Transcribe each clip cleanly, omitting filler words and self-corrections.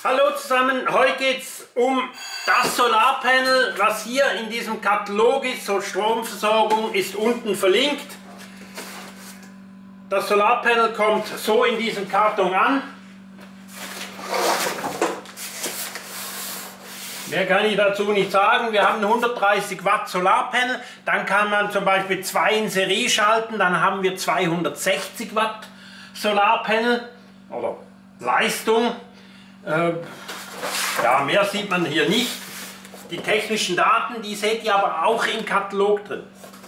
Hallo zusammen, heute geht es um das Solarpanel, was hier in diesem Katalog ist, zur Stromversorgung, ist unten verlinkt. Das Solarpanel kommt so in diesem Karton an. Mehr kann ich dazu nicht sagen. Wir haben ein 130 Watt Solarpanel, dann kann man zum Beispiel 2 in Serie schalten, dann haben wir 260 Watt Solarpanel oder Leistung. Ja, mehr sieht man hier nicht. Die technischen Daten, die seht ihr aber auch im Katalog drin.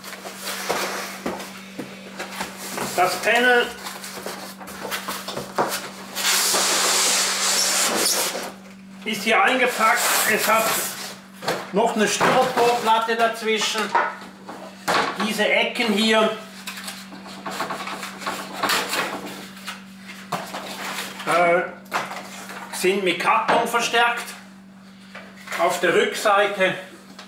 Das Panel ist hier eingepackt. Es hat noch eine Styroporplatte dazwischen. Diese Ecken hier sind mit Karton verstärkt. Auf der Rückseite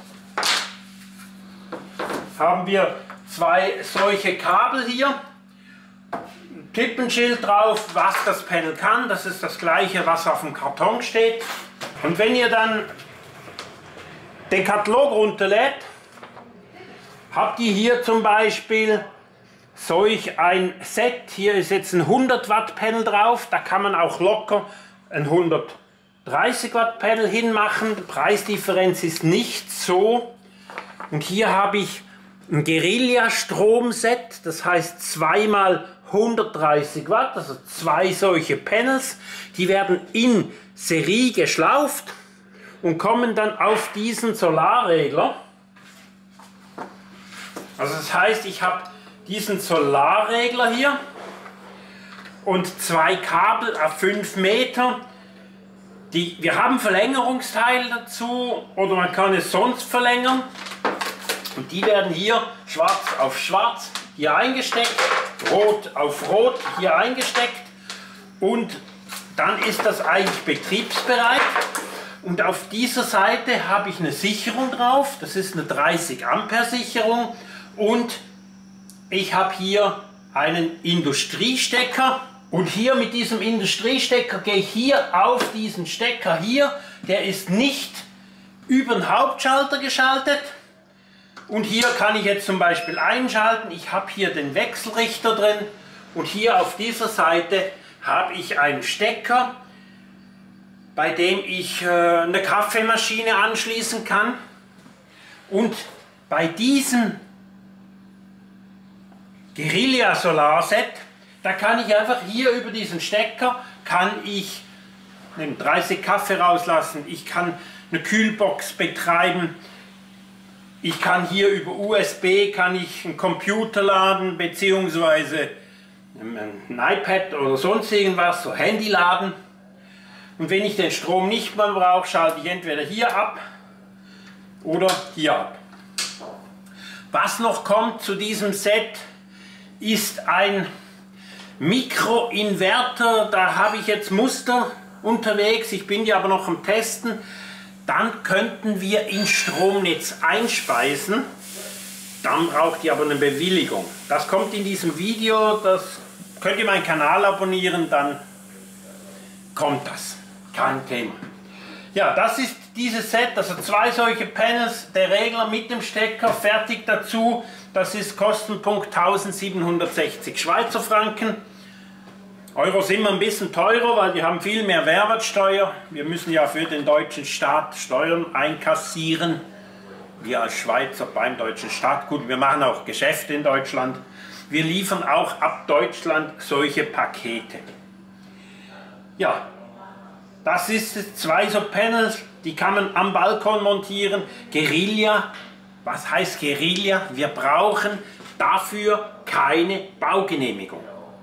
haben wir 2 solche Kabel hier. Ein Tippenschild drauf, was das Panel kann. Das ist das gleiche, was auf dem Karton steht. Und wenn ihr dann den Katalog runterlädt, habt ihr hier zum Beispiel solch ein Set. Hier ist jetzt ein 100 Watt Panel drauf. Da kann man auch locker ein 130 Watt Panel hinmachen. Die Preisdifferenz ist nicht so. Und hier habe ich ein Guerilla Stromset, das heißt 2 mal 130 Watt, also 2 solche Panels. Die werden in Serie geschlauft und kommen dann auf diesen Solarregler. Also das heißt, ich habe diesen Solarregler hier und 2 Kabel auf 5 Meter. Wir haben Verlängerungsteile dazu oder man kann es sonst verlängern. Und die werden hier schwarz auf schwarz hier eingesteckt, rot auf rot hier eingesteckt. Und dann ist das eigentlich betriebsbereit. Und auf dieser Seite habe ich eine Sicherung drauf. Das ist eine 30 Ampere Sicherung. Und ich habe hier einen Industriestecker. Und hier mit diesem Industriestecker gehe ich hier auf diesen Stecker hier. Der ist nicht über den Hauptschalter geschaltet. Und hier kann ich jetzt zum Beispiel einschalten. Ich habe hier den Wechselrichter drin. Und hier auf dieser Seite habe ich einen Stecker, bei dem ich eine Kaffeemaschine anschließen kann. Und bei diesem Guerilla Solarset, da kann ich einfach hier über diesen Stecker, kann ich 30 Kaffee rauslassen, ich kann eine Kühlbox betreiben, ich kann hier über USB kann ich einen Computer laden, beziehungsweise ein iPad oder sonst irgendwas, so Handy laden. Und wenn ich den Strom nicht mehr brauche, schalte ich entweder hier ab oder hier ab. Was noch kommt zu diesem Set, ist ein Mikroinverter. Da habe ich jetzt Muster unterwegs, ich bin die aber noch am Testen. Dann könnten wir ins Stromnetz einspeisen. Dann braucht ihr aber eine Bewilligung. Das kommt in diesem Video, das könnt ihr meinen Kanal abonnieren, dann kommt das. Kein Thema. Ja, das ist dieses Set, also 2 solche Panels, der Regler mit dem Stecker, fertig dazu. Das ist Kostenpunkt 1760 Schweizer Franken. Euro sind immer ein bisschen teurer, weil wir haben viel mehr Mehrwertsteuer. Wir müssen ja für den deutschen Staat Steuern einkassieren. Wir als Schweizer beim deutschen Staat. Gut, wir machen auch Geschäfte in Deutschland. Wir liefern auch ab Deutschland solche Pakete. Ja, das ist 2 so Panels, die kann man am Balkon montieren. Guerilla, was heißt Guerilla? Wir brauchen dafür keine Baugenehmigung.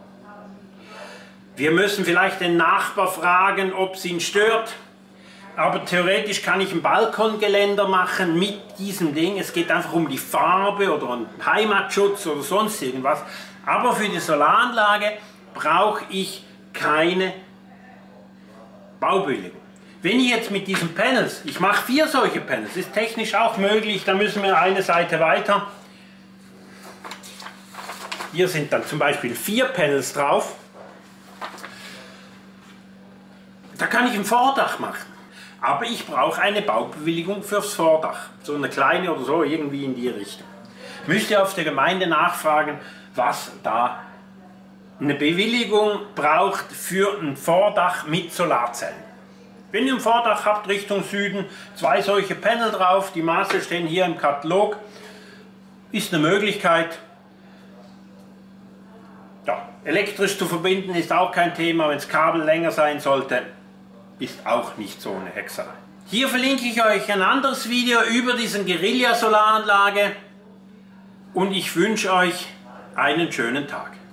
Wir müssen vielleicht den Nachbar fragen, ob es ihn stört. Aber theoretisch kann ich ein Balkongeländer machen mit diesem Ding. Es geht einfach um die Farbe oder um Heimatschutz oder sonst irgendwas. Aber für die Solaranlage brauche ich keine Baubewilligung. Wenn ich jetzt mit diesen Panels, ich mache 4 solche Panels, ist technisch auch möglich, da müssen wir eine Seite weiter. Hier sind dann zum Beispiel 4 Panels drauf. Da kann ich ein Vordach machen. Aber ich brauche eine Baubewilligung fürs Vordach. So eine kleine oder so, irgendwie in die Richtung. Müsst ihr auf der Gemeinde nachfragen, was da eine Bewilligung braucht für ein Vordach mit Solarzellen. Wenn ihr ein Vordach habt Richtung Süden, 2 solche Panel drauf, die Maße stehen hier im Katalog, ist eine Möglichkeit. Ja, elektrisch zu verbinden ist auch kein Thema, wenn das Kabel länger sein sollte, ist auch nicht so eine Hexerei. Hier verlinke ich euch ein anderes Video über diesen Guerilla Solaranlage und ich wünsche euch einen schönen Tag.